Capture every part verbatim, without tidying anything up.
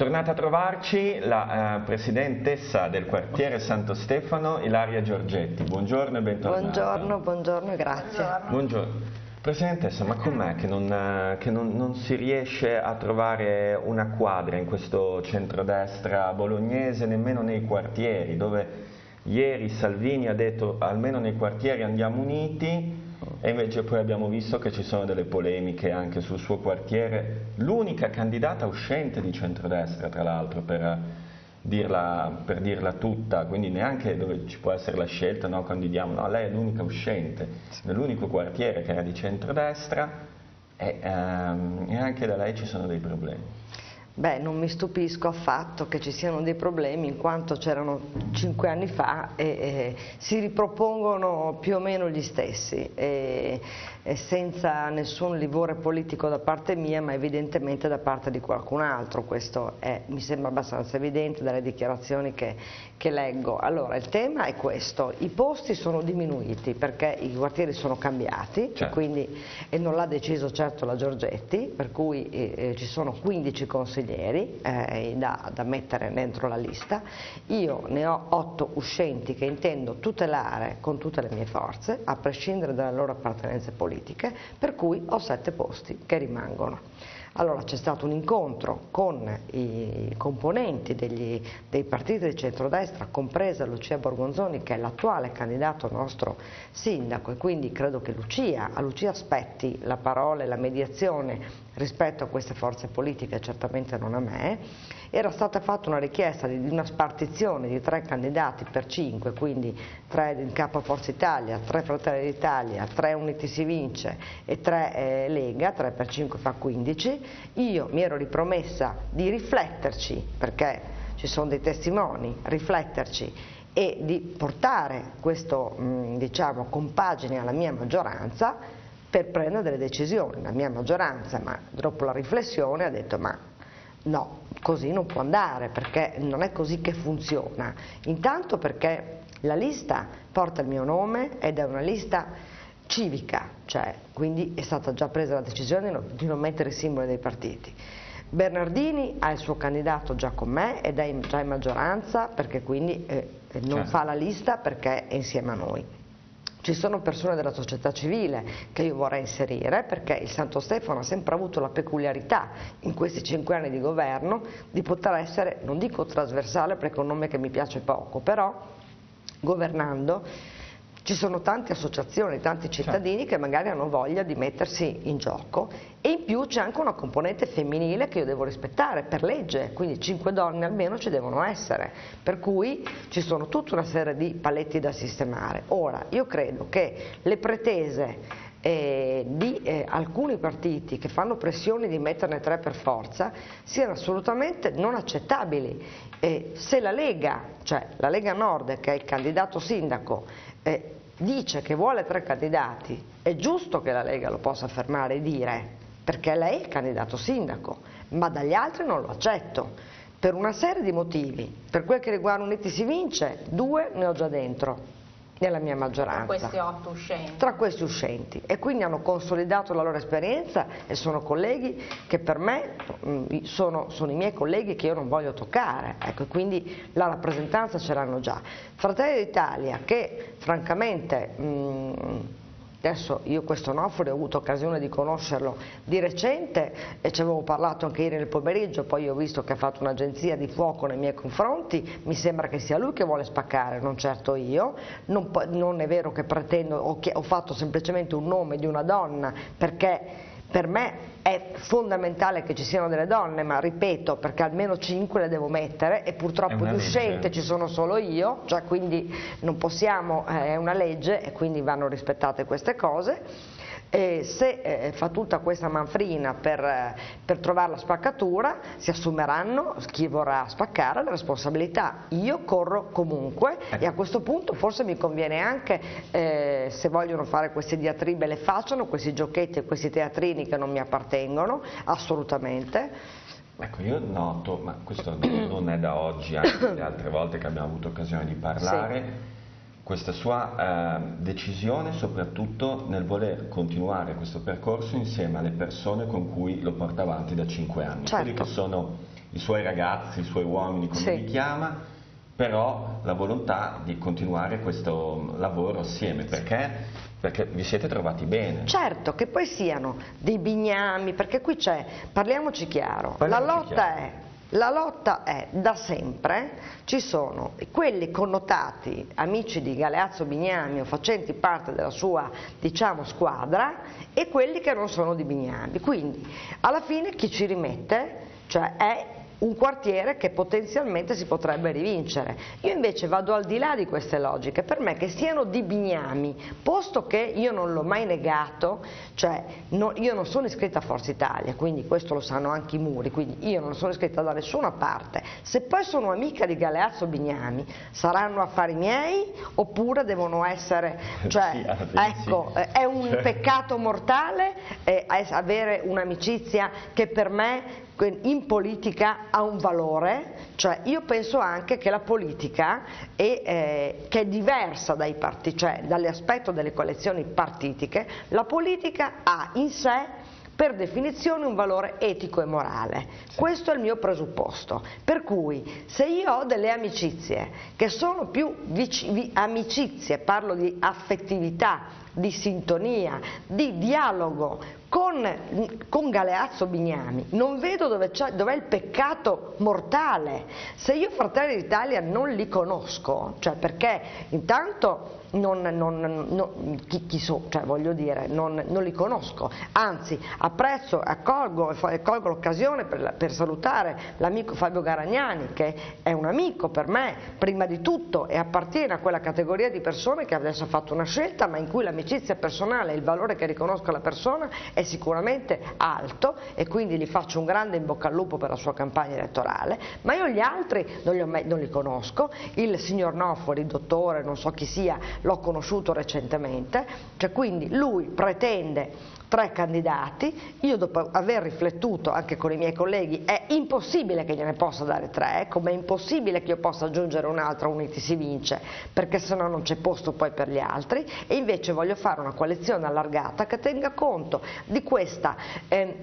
tornata a trovarci la uh, presidentessa del quartiere Santo Stefano, Ilaria Giorgetti. Buongiorno e bentornata. Buongiorno, buongiorno e grazie. Buongiorno. Buongiorno. Presidentessa, ma com'è che, non, che non, non si riesce a trovare una quadra in questo centrodestra bolognese, nemmeno nei quartieri, dove ieri Salvini ha detto almeno nei quartieri andiamo uniti, e invece poi abbiamo visto che ci sono delle polemiche anche sul suo quartiere, l'unica candidata uscente di centrodestra tra l'altro, per dirla, per dirla tutta, quindi neanche dove ci può essere la scelta, no, candidiamo, no, lei è l'unica uscente, nell'unico quartiere che era di centrodestra, e, ehm, e anche da lei ci sono dei problemi. Beh, non mi stupisco affatto che ci siano dei problemi, in quanto c'erano cinque anni fa e, e si ripropongono più o meno gli stessi, e, e senza nessun livore politico da parte mia, ma evidentemente da parte di qualcun altro. Questo è, mi sembra abbastanza evidente dalle dichiarazioni che, che leggo. Allora, il tema è questo: i posti sono diminuiti perché i quartieri sono cambiati, certo. e, quindi, e non l'ha deciso certo la Giorgetti, per cui eh, ci sono quindici consiglieri Eh, da, da mettere dentro la lista. Io ne ho otto uscenti che intendo tutelare con tutte le mie forze, a prescindere dalle loro appartenenze politiche, per cui ho sette posti che rimangono. Allora c'è stato un incontro con i componenti degli, dei partiti di centrodestra, compresa Lucia Borgonzoni, che è l'attuale candidato nostro sindaco, e quindi credo che Lucia, a Lucia spetti la parola e la mediazione rispetto a queste forze politiche, certamente non a me. Era stata fatta una richiesta di una spartizione di tre candidati per cinque, quindi tre in capo a Forza Italia, tre Fratelli d'Italia, tre Uniti si vince e tre eh, Lega, tre per cinque fa quindici. Io mi ero ripromessa di rifletterci, perché ci sono dei testimoni, rifletterci e di portare questo mh, diciamo compagine alla mia maggioranza per prendere delle decisioni. La mia maggioranza, ma dopo la riflessione, ha detto ma no, così non può andare, perché non è così che funziona. Intanto perché la lista porta il mio nome ed è una lista civica, cioè quindi è stata già presa la decisione di non mettere i simboli dei partiti. Bernardini ha il suo candidato già con me ed è già in maggioranza, perché quindi eh, non certo. fa la lista perché è insieme a noi. Ci sono persone della società civile che io vorrei inserire, perché il Santo Stefano ha sempre avuto la peculiarità in questi cinque anni di governo di poter essere, non dico trasversale perché è un nome che mi piace poco, però governando ci sono tante associazioni, tanti cittadini che magari hanno voglia di mettersi in gioco, e in più c'è anche una componente femminile che io devo rispettare per legge, quindi cinque donne almeno ci devono essere, per cui ci sono tutta una serie di paletti da sistemare. Ora, io credo che le pretese eh, di eh, alcuni partiti che fanno pressioni di metterne tre per forza siano assolutamente non accettabili. Eh, se la Lega, cioè la Lega Nord, che è il candidato sindaco, Eh, dice che vuole tre candidati, è giusto che la Lega lo possa affermare e dire, perché lei è il candidato sindaco, ma dagli altri non lo accetto, per una serie di motivi. Per quel che riguarda Uniti si vince, due ne ho già dentro nella mia maggioranza. Tra questi otto uscenti. Tra questi uscenti, e quindi hanno consolidato la loro esperienza e sono colleghi che per me mh, sono, sono i miei colleghi che io non voglio toccare, ecco, quindi la rappresentanza ce l'hanno già. Fratelli d'Italia, che francamente mh, adesso io questo Onofre ho avuto occasione di conoscerlo di recente e ci avevo parlato anche ieri nel pomeriggio, poi ho visto che ha fatto un'agenzia di fuoco nei miei confronti, mi sembra che sia lui che vuole spaccare, non certo io. Non, non è vero che pretendo, ho, ho fatto semplicemente un nome di una donna, perché per me è fondamentale che ci siano delle donne, ma ripeto, perché almeno cinque le devo mettere e purtroppo di uscente ci sono solo io, cioè quindi non possiamo, eh, è una legge e quindi vanno rispettate queste cose. E se eh, fa tutta questa manfrina per, eh, per trovare la spaccatura, si assumeranno chi vorrà spaccare la responsabilità. Io corro comunque e a questo punto forse mi conviene anche, eh, se vogliono fare queste diatribe le facciano, questi giochetti e questi teatrini che non mi appartengono assolutamente. Ecco, io noto, ma questo non è da oggi, anche le altre volte che abbiamo avuto occasione di parlare, sì. questa sua eh, decisione soprattutto nel voler continuare questo percorso insieme alle persone con cui lo porta avanti da cinque anni, certo. quelli che sono i suoi ragazzi, i suoi uomini, come sì. li chiama, però la volontà di continuare questo lavoro assieme, perché? Perché vi siete trovati bene. Certo, che poi siano dei bignami, perché qui c'è, parliamoci chiaro, Parliamoci la lotta chiaro. è... La lotta è, da sempre, ci sono quelli connotati amici di Galeazzo Bignami o facenti parte della sua, diciamo, squadra, e quelli che non sono di Bignami. Quindi, alla fine chi ci rimette, cioè è un quartiere che potenzialmente si potrebbe rivincere. Io invece vado al di là di queste logiche, per me che siano di Bignami, posto che io non l'ho mai negato, cioè no, io non sono iscritta a Forza Italia, quindi questo lo sanno anche i muri, quindi io non sono iscritta da nessuna parte. Se poi sono amica di Galeazzo Bignami, saranno affari miei oppure devono essere, cioè, sì, ecco, sì. è un Cioè. peccato mortale eh, avere un'amicizia che per me in politica ha un valore, cioè io penso anche che la politica è, eh, che è diversa dai partiti, cioè dall'aspetto delle coalizioni partitiche, la politica ha in sé per definizione un valore etico e morale. Sì. Questo è il mio presupposto, per cui se io ho delle amicizie che sono più vici, amicizie, parlo di affettività, di sintonia, di dialogo con, con Galeazzo Bignami, non vedo dove c'è, dov'è il peccato mortale. Se io Fratelli d'Italia non li conosco, cioè perché intanto non, non, non, chi, chi so, cioè voglio dire, non, non li conosco, anzi apprezzo, accolgo, colgo l'occasione per, per salutare l'amico Fabio Garagnani, che è un amico per me prima di tutto e appartiene a quella categoria di persone che adesso ha fatto una scelta, ma in cui l'amicizia personale e il valore che riconosco alla persona è sicuramente alto, e quindi gli faccio un grande in bocca al lupo per la sua campagna elettorale. Ma io gli altri non li, ho mai, non li conosco, il signor Nofoli, dottore, non so chi sia, l'ho conosciuto recentemente, cioè quindi lui pretende tre candidati, io dopo aver riflettuto anche con i miei colleghi è impossibile che gliene possa dare tre, come è impossibile che io possa aggiungere un'altra Uniti si vince, perché sennò non c'è posto poi per gli altri, e invece voglio fare una coalizione allargata che tenga conto di questa eh,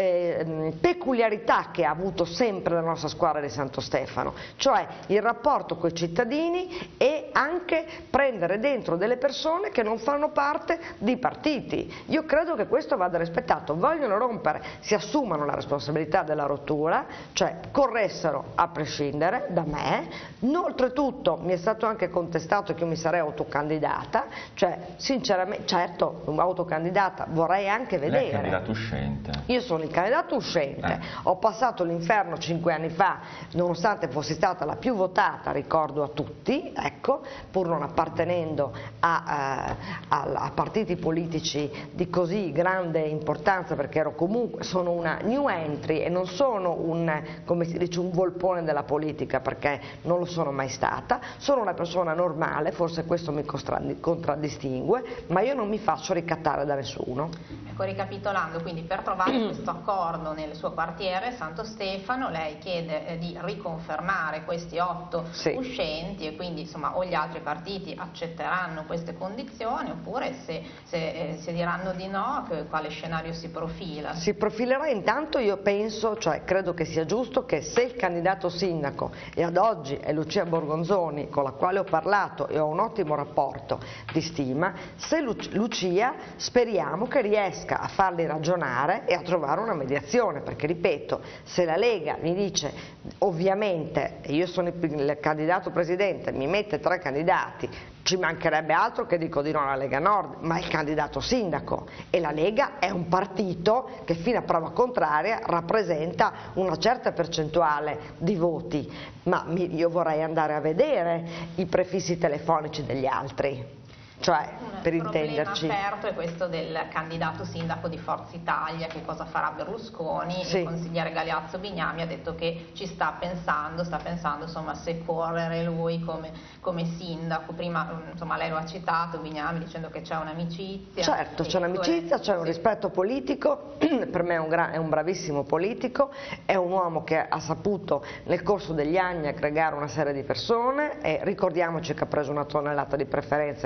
eh, peculiarità che ha avuto sempre la nostra squadra di Santo Stefano, cioè il rapporto con i cittadini e anche prendere dentro delle persone che non fanno parte di partiti. Io credo che questo questo vada rispettato. Vogliono rompere, si assumano la responsabilità della rottura, cioè corressero a prescindere da me. Oltretutto mi è stato anche contestato che io mi sarei autocandidata, cioè sinceramente, certo, autocandidata vorrei anche vedere. Lei è candidato uscente. Io sono il candidato uscente, eh. Ho passato l'inferno cinque anni fa, nonostante fossi stata la più votata, ricordo a tutti, ecco, pur non appartenendo a, eh, a, a partiti politici di così grande importanza, perché ero comunque, sono una new entry e non sono un, come si dice, un volpone della politica, perché non lo sono mai stata, sono una persona normale, forse questo mi contraddistingue, ma io non mi faccio ricattare da nessuno. Ecco, ricapitolando, quindi per trovare questo accordo nel suo quartiere Santo Stefano lei chiede eh, di riconfermare questi otto sì. uscenti, e quindi insomma o gli altri partiti accetteranno queste condizioni, oppure se, se, eh, se diranno di no, che, quale scenario si profila? Si profilerà intanto, io penso, cioè credo che sia giusto che se il candidato sindaco, e ad oggi è Lucia Borgonzoni con la quale ho parlato e ho un ottimo rapporto di stima, se Lu Lucia speriamo che riesca a farli ragionare e a trovare una mediazione, perché ripeto, se la Lega mi dice ovviamente, e io sono il candidato presidente, mi mette tre candidati, ci mancherebbe altro che dico di no alla Lega Nord, ma il candidato sindaco, e la Lega è un partito che fino a prova contraria rappresenta una certa percentuale di voti, ma io vorrei andare a vedere i prefissi telefonici degli altri. Cioè, per intenderci. Il problema aperto è questo del candidato sindaco di Forza Italia, che cosa farà Berlusconi. Sì. Il consigliere Galeazzo Bignami ha detto che ci sta pensando, sta pensando insomma se correre lui come, come sindaco. Prima insomma lei lo ha citato, Bignami, dicendo che c'è un'amicizia. Certo, c'è un'amicizia, c'è un rispetto politico, per me è un, è un bravissimo politico, è un uomo che ha saputo nel corso degli anni aggregare una serie di persone, e ricordiamoci che ha preso una tonnellata di preferenze che hanno un valore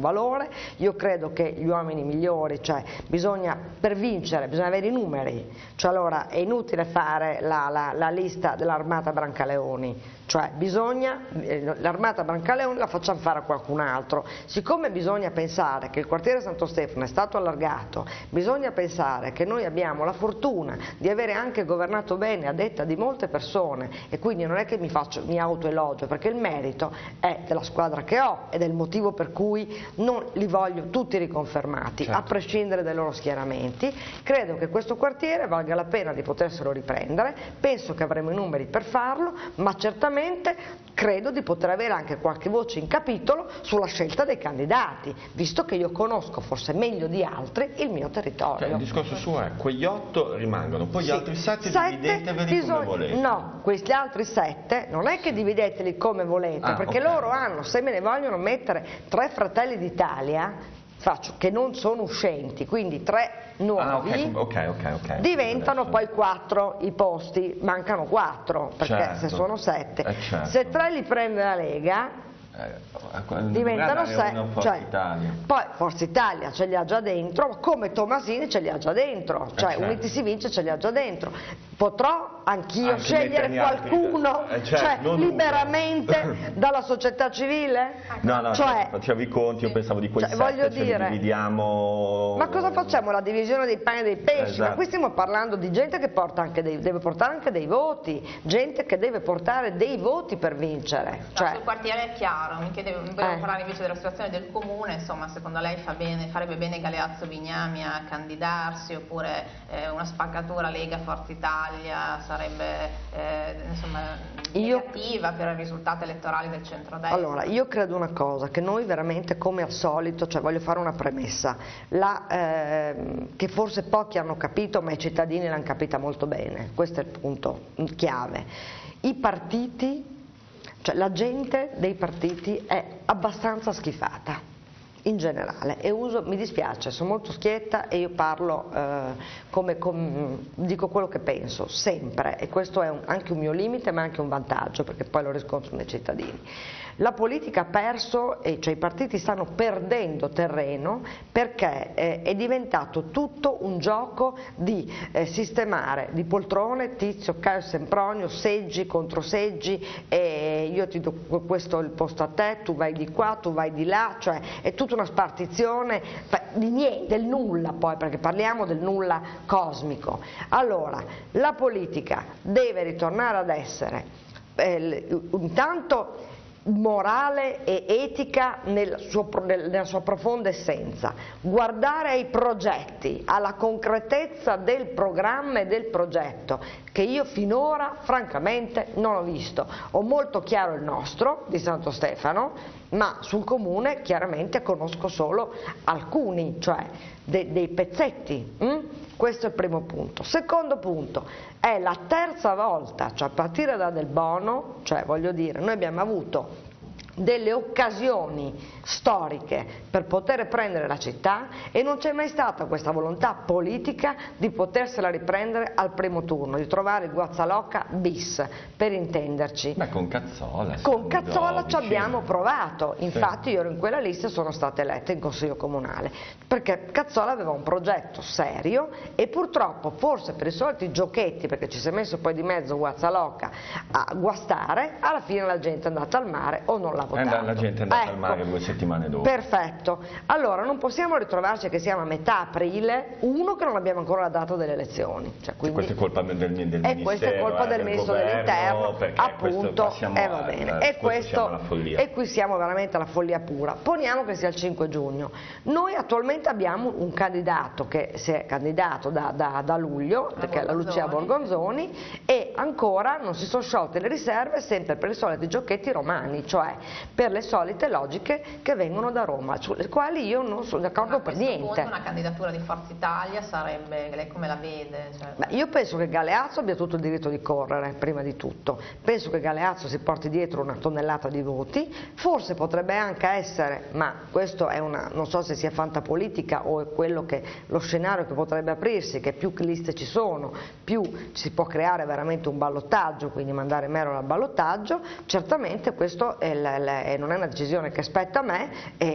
valore. Io credo che gli uomini migliori, cioè bisogna, per vincere bisogna avere i numeri, cioè allora è inutile fare la, la, la lista dell'armata Brancaleoni, cioè bisogna, l'armata Brancaleoni la facciamo fare a qualcun altro. Siccome bisogna pensare che il quartiere Santo Stefano è stato allargato, bisogna pensare che noi abbiamo la fortuna di avere anche governato bene a detta di molte persone, e quindi non è che mi, faccio, mi autoelogio, perché il merito è della squadra che ho ed è il motivo per cui non li voglio tutti riconfermati, certo, a prescindere dai loro schieramenti. Credo che questo quartiere valga la pena di poterselo riprendere, penso che avremo i numeri per farlo, ma certamente credo di poter avere anche qualche voce in capitolo sulla scelta dei candidati, visto che io conosco forse meglio di altri il mio territorio. Cioè, il discorso suo è: quegli otto rimangono, poi sì, gli altri sette, sette divideteveli bisogna, come volete. No, questi altri sette non è che divideteli come volete, ah, perché okay, loro hanno, se me ne vogliono mettere tre Fratelli d'Italia, faccio, che non sono uscenti, quindi tre nuovi, ah, okay, okay, okay, okay. diventano Adesso. Poi quattro i posti, mancano quattro, perché certo, se sono sette, eh, certo, se tre li prende la Lega, eh, diventano sei, Forza cioè, Italia. Poi Forza Italia ce li ha già dentro, come Tomasini ce li ha già dentro, cioè eh, certo, Uniti si vince ce li ha già dentro. Potrò anch'io Anche scegliere qualcuno, altri, eh, certo, cioè liberamente dalla società civile? No, no, cioè, facevo i conti, io pensavo di quei cioè, sette, voglio ce dire, li dividiamo. Ma cosa facciamo? La divisione dei pani e dei pesci? Esatto. Ma qui stiamo parlando di gente che porta anche dei, deve portare anche dei voti, gente che deve portare dei voti per vincere. Cioè, il quartiere è chiaro, mi chiedevo, volevo eh. parlare invece della situazione del comune, insomma, secondo lei fa bene, farebbe bene Galeazzo Bignami a candidarsi, oppure eh, una spaccatura Lega Forza Italia sarebbe eh, insomma, negativa io, per i risultati elettorali del centrodestra? Allora, io credo una cosa, che noi veramente come al solito, cioè voglio fare una premessa, la, eh, che forse pochi hanno capito, ma i cittadini l'hanno capita molto bene, questo è il punto chiave. I partiti, cioè la gente dei partiti è abbastanza schifata in generale, e uso, mi dispiace, sono molto schietta e io parlo eh, come, com, dico quello che penso sempre, e questo è un, anche un mio limite ma anche un vantaggio, perché poi lo riscontro nei cittadini. La politica ha perso, e cioè i partiti stanno perdendo terreno, perché eh, è diventato tutto un gioco di eh, sistemare di poltrone, Tizio, Caio, Sempronio, seggi contro seggi, e io ti do questo il posto a te, tu vai di qua, tu vai di là, cioè è tutta una spartizione di niente, del nulla poi, perché parliamo del nulla cosmico. Allora, la politica deve ritornare ad essere eh, intanto morale e etica nel suo, nella sua profonda essenza, guardare ai progetti, alla concretezza del programma e del progetto, che io finora francamente non ho visto. Ho molto chiaro il nostro di Santo Stefano, ma sul comune chiaramente conosco solo alcuni, cioè de, dei pezzetti. Hm? Questo è il primo punto. Secondo punto, è la terza volta, cioè a partire da Del Bono, cioè voglio dire, noi abbiamo avuto delle occasioni storiche per poter prendere la città e non c'è mai stata questa volontà politica di potersela riprendere al primo turno, di trovare il Guazzaloca bis, per intenderci. Beh, con Cazzola. Con Cazzola ci abbiamo provato, infatti sì, io ero in quella lista e sono stata eletta in consiglio comunale, perché Cazzola aveva un progetto serio e purtroppo, forse per i soliti giochetti, perché ci si è messo poi di mezzo Guazzaloca a guastare, alla fine la gente è andata al mare o non l'ha votato. La gente è andata ecco, al mare due settimane dopo. Perfetto. Allora non possiamo ritrovarci che siamo a metà aprile, uno che non abbiamo ancora la data delle elezioni. Cioè, quindi, questa è colpa del, del Ministero. E questa è colpa del, del Ministro dell'Interno, appunto, e eh, va bene. E, questo, e qui siamo veramente alla follia pura. Poniamo che sia il cinque giugno. Noi attualmente abbiamo un candidato che si è candidato da, da, da luglio, la che è la Lucia Borgonzoni, e ancora non si sono sciolte le riserve, sempre per i soliti giochetti romani, cioè per le solite logiche che vengono da Roma, sulle quali io non sono d'accordo per niente. Punto una candidatura di Forza Italia sarebbe, lei come la vede? Cioè... Beh, io penso che Galeazzo abbia tutto il diritto di correre, prima di tutto. Penso che Galeazzo si porti dietro una tonnellata di voti, forse potrebbe anche essere, ma questo è una, non so se sia fantapolitica o è quello che, lo scenario che potrebbe aprirsi, che più liste ci sono, più si può creare veramente un ballottaggio, quindi mandare Merlo al ballottaggio, certamente questo è la, le, non è una decisione che spetta a me,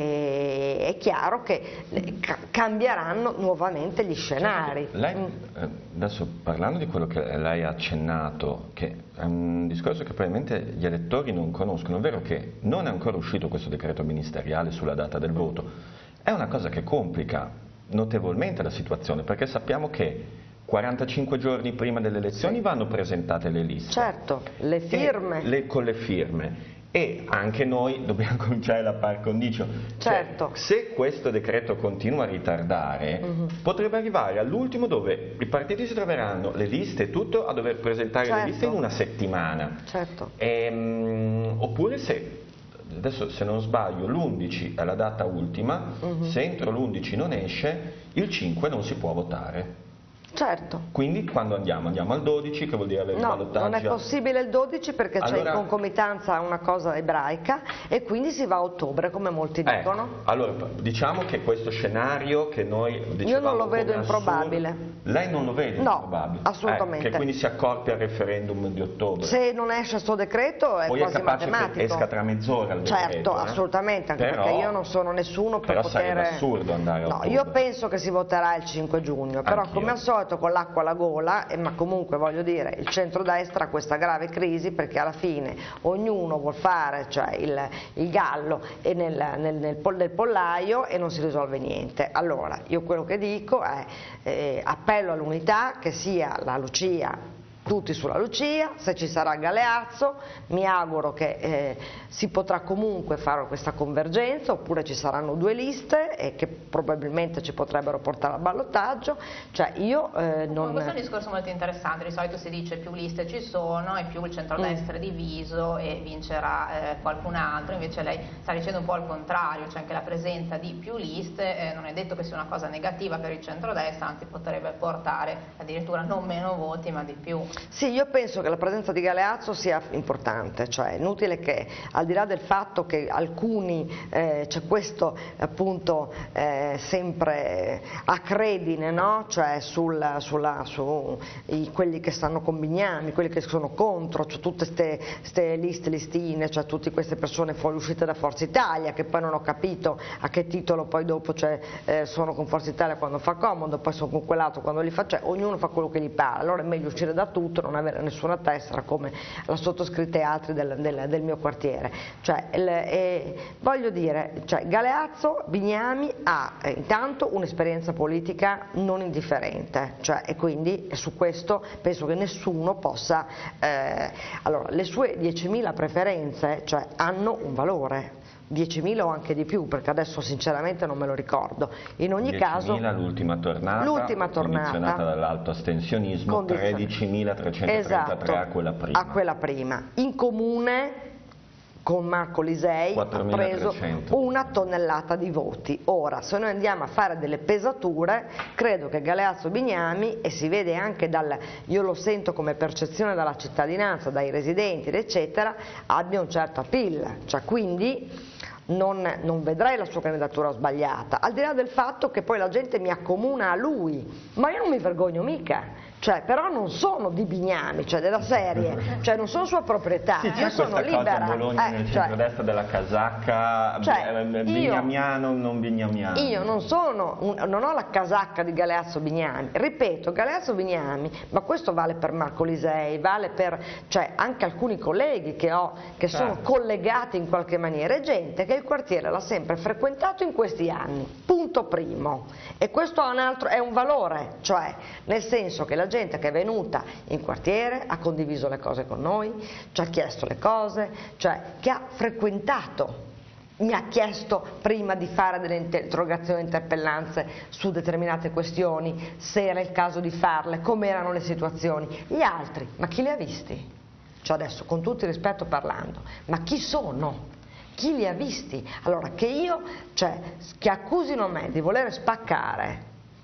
e è chiaro che cambieranno nuovamente gli scenari. Lei, adesso parlando di quello che lei ha accennato, che è un discorso che probabilmente gli elettori non conoscono, è vero che non è ancora uscito questo decreto ministeriale sulla data del voto, è una cosa che complica notevolmente la situazione, perché sappiamo che quarantacinque giorni prima delle elezioni vanno presentate le liste. Certo, le firme. Le, con le firme. E anche noi dobbiamo cominciare la par condicio. Certo. Cioè, se questo decreto continua a ritardare, uh-huh. potrebbe arrivare all'ultimo dove i partiti si troveranno le liste e tutto a dover presentare certo. le liste in una settimana. Certo. E, um, oppure se, adesso se non sbaglio, l'undici è la data ultima, uh-huh. se entro l'undici non esce, il cinque non si può votare. Certo. Quindi quando andiamo? Andiamo al dodici, che vuol dire avere il no, ballottaggio? Non è possibile il dodici perché allora, c'è in concomitanza una cosa ebraica e quindi si va a ottobre, come molti dicono. Ecco, allora diciamo che questo scenario che noi dicevamo io non lo vedo come improbabile. Assurdo, lei non lo vede no, improbabile? Assolutamente. Eh, che quindi si accorpi al referendum di ottobre. Se non esce questo decreto è poi quasi è capace matematico. Che esca tra mezz'ora il decreto. Certo, eh? assolutamente, anche però, perché io non sono nessuno per però poter... Però sarebbe assurdo andare a no, ottobre. Io penso che si voterà il cinque giugno, però Anch'io. come al solito con l'acqua alla gola, eh, ma comunque voglio dire, il centrodestra ha questa grave crisi perché alla fine ognuno vuol fare cioè, il, il gallo e nel, nel, nel, nel pollaio e non si risolve niente. Allora, io quello che dico è eh, appello all'unità, che sia la Lucia, tutti sulla Lucia, se ci sarà Galeazzo mi auguro che eh, si potrà comunque fare questa convergenza, oppure ci saranno due liste e che probabilmente ci potrebbero portare al ballottaggio, cioè io eh, non... Questo è un discorso molto interessante, di solito si dice più liste ci sono e più il centrodestra mm. è diviso e vincerà eh, qualcun altro, invece lei sta dicendo un po' il contrario, cioè anche la presenza di più liste eh, non è detto che sia una cosa negativa per il centrodestra, anzi potrebbe portare addirittura non meno voti ma di più. Sì, io penso che la presenza di Galeazzo sia importante, cioè è inutile che al di là del fatto che alcuni eh, c'è questo appunto eh, sempre acredine, no? Cioè sul, sulla, su i, quelli che stanno con Bignami, quelli che sono contro, cioè tutte queste liste, listine, cioè tutte queste persone fuoriuscite da Forza Italia che poi non ho capito a che titolo poi dopo cioè, eh, sono con Forza Italia quando fa comodo, poi sono con quell'altro quando li fa, cioè ognuno fa quello che gli pare, allora è meglio uscire da tutto, non avere nessuna tessera come la sottoscritta e altri del, del, del mio quartiere. Cioè, il, eh, voglio dire, cioè, Galeazzo Bignami ha eh, intanto un'esperienza politica non indifferente, cioè, e quindi su questo penso che nessuno possa... Eh, allora, le sue diecimila preferenze cioè, hanno un valore. diecimila o anche di più, perché adesso sinceramente non me lo ricordo. In ogni caso l'ultima tornata, l'ultima tornata condizionata dall'alto astensionismo, tredicimilatrecentotrentatré esatto, a quella prima. A quella prima. In comune con Marco Lisei ha preso una tonnellata di voti. Ora, se noi andiamo a fare delle pesature, credo che Galeazzo Bignami, e si vede anche dal, io lo sento come percezione dalla cittadinanza, dai residenti, eccetera, abbia un certo appeal, cioè quindi non, non vedrei la sua candidatura sbagliata, al di là del fatto che poi la gente mi accomuna a lui, ma io non mi vergogno mica. Cioè, però non sono di Bignami, cioè della serie, cioè non sono sua proprietà, sì, io sono libera. A Bologna, eh, nel cioè, centrodestra della casacca, cioè, bignamiano, io, non bignamiano. Io non sono, un, non ho la casacca di Galeazzo Bignami, ripeto, Galeazzo Bignami, ma questo vale per Marco Lisei, vale per cioè, anche alcuni colleghi che ho, che certo. sono collegati in qualche maniera, è gente che il quartiere l'ha sempre frequentato in questi anni, punto primo. E questo è un, altro, è un valore, cioè nel senso che la gente che è venuta in quartiere ha condiviso le cose con noi, ci ha chiesto le cose, cioè che ha frequentato, mi ha chiesto prima di fare delle interrogazioni e interpellanze su determinate questioni, se era il caso di farle, come erano le situazioni. Gli altri, ma chi li ha visti? Cioè adesso, con tutto il rispetto parlando, ma chi sono? Chi li ha visti? Allora, che io, cioè, che accusino me di voler spaccare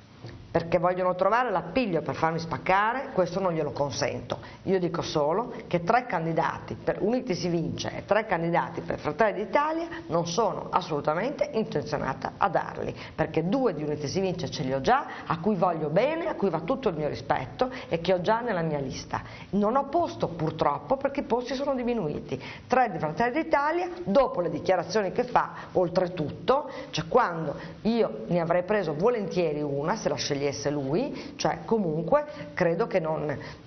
perché vogliono trovare l'appiglio per farmi spaccare, questo non glielo consento. Io dico solo che tre candidati per Uniti si vince e tre candidati per Fratelli d'Italia non sono assolutamente intenzionata a darli, perché due di Uniti si vince ce li ho già, a cui voglio bene, a cui va tutto il mio rispetto e che ho già nella mia lista. Non ho posto purtroppo perché i posti sono diminuiti. Tre di Fratelli d'Italia, dopo le dichiarazioni che fa, oltretutto, cioè quando io ne avrei preso volentieri una se la scegliessi lui, cioè comunque credo che non,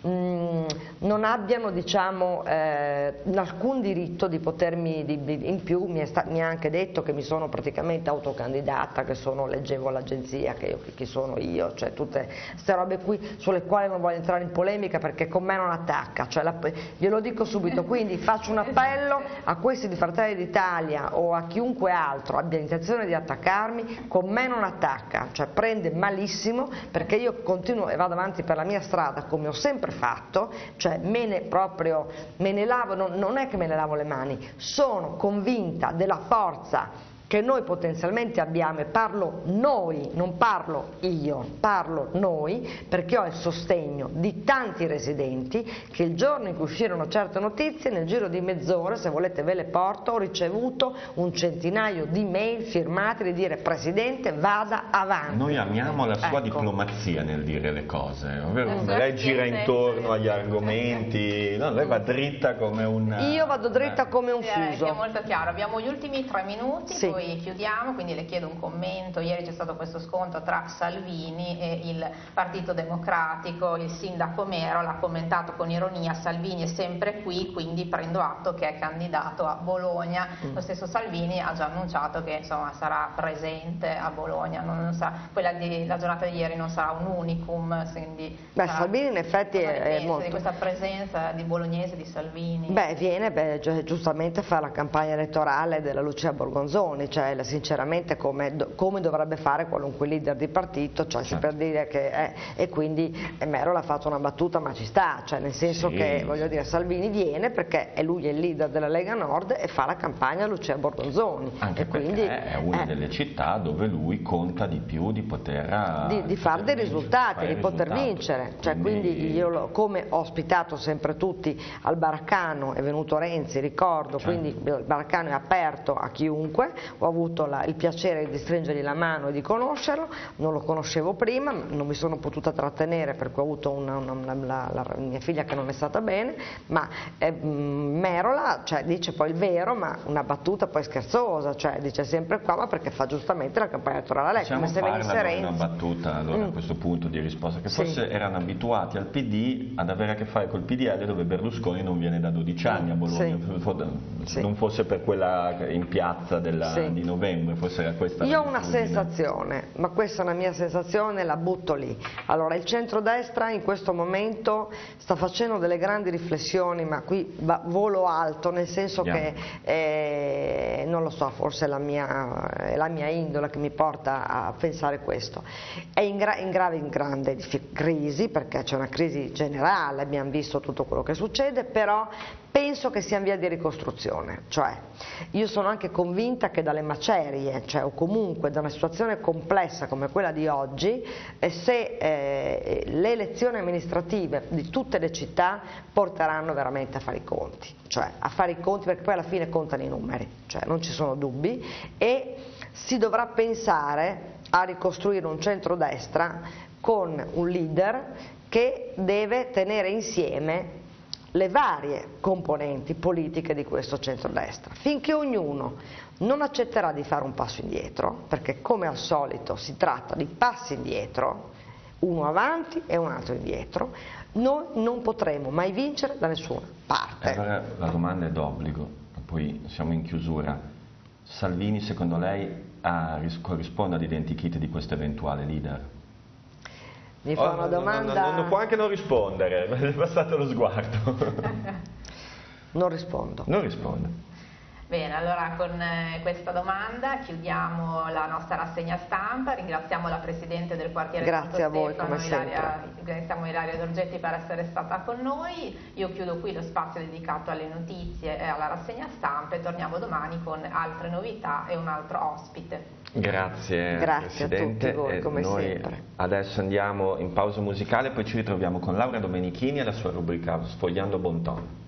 mm, non abbiano, diciamo, eh, alcun diritto di potermi, di, di, in più mi, è sta, mi ha anche detto che mi sono praticamente autocandidata, che sono, leggevo all'agenzia, che io, chi sono io, cioè tutte queste robe qui sulle quali non voglio entrare in polemica perché con me non attacca, cioè la, glielo dico subito, quindi faccio un appello a questi di Fratelli d'Italia o a chiunque altro abbia intenzione di attaccarmi, con me non attacca, cioè prende malissimo, perché io continuo e vado avanti per la mia strada come ho sempre fatto, cioè me ne proprio me ne lavo, non, non è che me ne lavo le mani, sono convinta della forza che noi potenzialmente abbiamo, e parlo noi, non parlo io, parlo noi, perché ho il sostegno di tanti residenti che il giorno in cui uscirono certe notizie, nel giro di mezz'ora, se volete ve le porto, ho ricevuto un centinaio di mail firmate di dire Presidente vada avanti. Noi amiamo la sua ecco. diplomazia nel dire le cose, ovvero lei gira intorno agli argomenti, no, lei va dritta come un... Io vado dritta come un fuso. È molto chiaro, abbiamo gli ultimi tre minuti, sì. poi chiudiamo, quindi le chiedo un commento. Ieri c'è stato questo scontro tra Salvini e il Partito Democratico, il sindaco Mero l'ha commentato con ironia, Salvini è sempre qui, quindi prendo atto che è candidato a Bologna. Mm. Lo stesso Salvini ha già annunciato che insomma sarà presente a Bologna, non, non sarà, quella di, la giornata di ieri non sarà un unicum, quindi beh, sarà, Salvini in effetti è, è molto... di questa presenza di bolognese di Salvini? Beh, viene beh, giustamente fa la campagna elettorale della Lucia Borgonzoni, cioè sinceramente come, come dovrebbe fare qualunque leader di partito, cioè certo. per dire che è, e quindi Mero l'ha fatto una battuta ma ci sta, cioè nel senso sì. che voglio dire Salvini viene perché è lui è il leader della Lega Nord e fa la campagna Lucia Borgonzoni. Anche e perché quindi, è una eh, delle città dove lui conta di più di poter di, di fare dei risultati, di poter risultati. vincere, cioè quindi, quindi io lo, come ho ospitato sempre tutti al Baraccano, è venuto Renzi, ricordo, certo. quindi il Baraccano è aperto a chiunque, ho avuto la, il piacere di stringergli la mano e di conoscerlo, non lo conoscevo prima, non mi sono potuta trattenere perché ho avuto una, una, una, la, la mia figlia che non è stata bene, ma eh, Merola cioè, dice poi il vero, ma una battuta poi scherzosa, cioè dice sempre qua, ma perché fa giustamente la campagna elettorale a lei, come se venisse Renzi. Una battuta allora, mm. a questo punto di risposta, che sì. forse erano abituati al P D ad avere a che fare col P D L dove Berlusconi non viene da dodici anni a Bologna, sì. non fosse per quella in piazza della, sì. di novembre, forse era questa. Io ho una sensazione, ma questa è una mia sensazione, la butto lì. Allora, il centrodestra in questo momento sta facendo delle grandi riflessioni, ma qui va, volo alto, nel senso yeah. che, eh, non lo so, forse è la, mia, è la mia indole che mi porta a pensare questo. È in, gra in grave, in grande crisi, perché c'è una crisi generale, abbiamo visto tutto quello che succede, però penso che sia in via di ricostruzione, cioè io sono anche convinta che dalle macerie, cioè, o comunque da una situazione complessa come quella di oggi, eh, se eh, le elezioni amministrative di tutte le città porteranno veramente a fare i conti, cioè a fare i conti perché poi alla fine contano i numeri, cioè non ci sono dubbi, e si dovrà pensare a ricostruire un centrodestra con un leader che deve tenere insieme le varie componenti politiche di questo centrodestra. Finché ognuno non accetterà di fare un passo indietro, perché come al solito si tratta di passi indietro, uno avanti e un altro indietro, noi non potremo mai vincere da nessuna parte. Allora la domanda è d'obbligo, poi siamo in chiusura. Salvini secondo lei ha, corrisponde all'identikit di questo eventuale leader? Mi fa oh, una domanda... Non, non, non può anche non rispondere, è passato lo sguardo. Non rispondo. Non risponde. Bene, allora con eh, questa domanda chiudiamo la nostra rassegna stampa, ringraziamo la Presidente del quartiere Grazie Santo a voi, Stefano, come Ilaria, ringraziamo Ilaria Dorgetti per essere stata con noi. Io chiudo qui lo spazio dedicato alle notizie e alla rassegna stampa e torniamo domani con altre novità e un altro ospite. Grazie, Grazie Presidente. a tutti voi, come noi sempre. Adesso andiamo in pausa musicale, poi ci ritroviamo con Laura Domenichini e la sua rubrica Sfogliando Bon Ton.